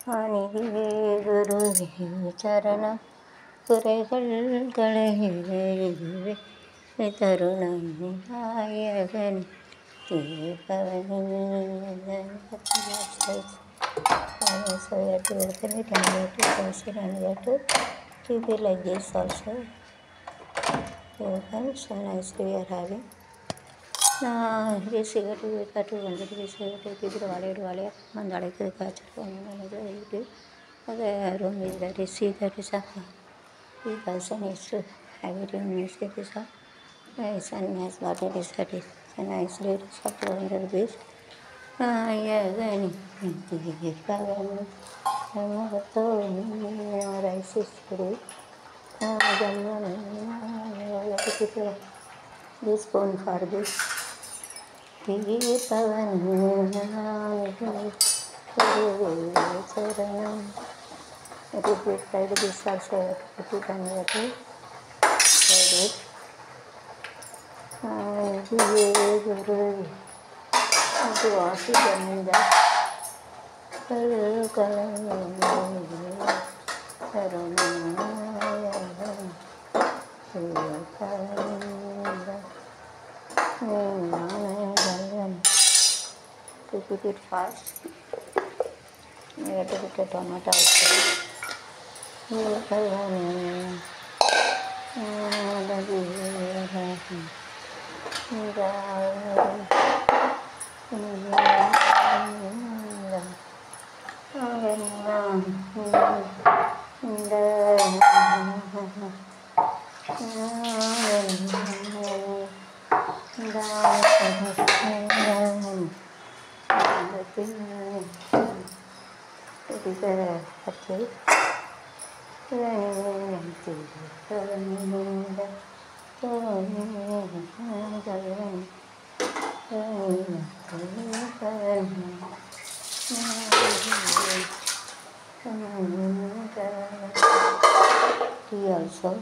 அணியே குருவே சரணம் குறைகள் களையே தருணம் நாயகன் தீபவனி so you have to open it and you have to close it and you have to keep it like this also. Open, so nicely we are having. Now this you have to wonder this you have to keep it wale mandale ke kaach it. The room is that is see that is a he also needs to have it in music is a nice and has got it is that is so nicely it is up under this. Yeah, then rice is ready. This spoon for this. It will be fried this also. Put it on your table. Fried it. To wash it and that. To put it fast, you have to put a tomato also. Tea also.